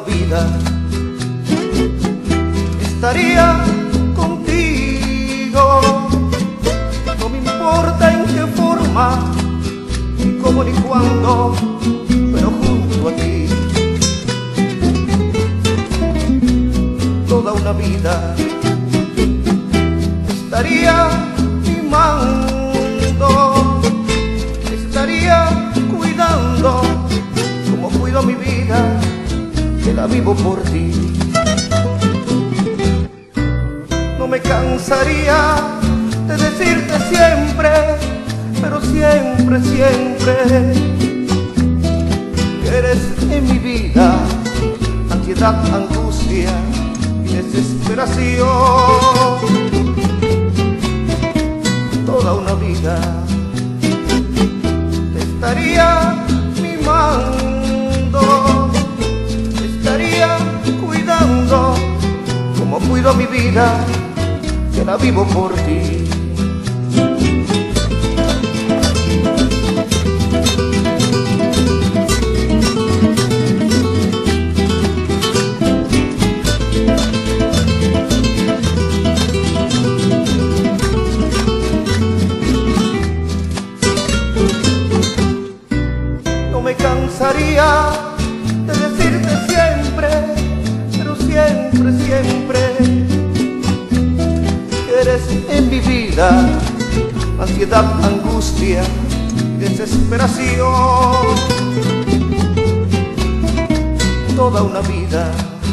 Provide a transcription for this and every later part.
vida estaría contigo. No me importa en qué forma, ni cómo ni cuándo, pero junto a ti. Toda una vida estaría mimando, estaría cuidando, como cuido mi vida, que la vivo por ti. No me cansaría de decirte siempre, pero siempre, siempre, que eres en mi vida ansiedad, angustia y desesperación. Toda una vida te estaría mimando, te estaría cuidando, como cuido mi vida, que la vivo por ti. No me cansaría de decirte siempre, pero siempre, siempre, que eres en mi vida ansiedad, angustia y desesperación. Toda una vida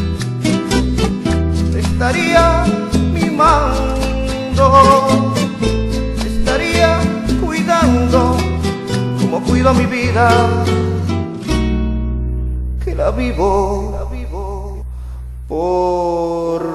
te estaría mimando, te estaría cuidando, como cuido mi vida, que la vivo por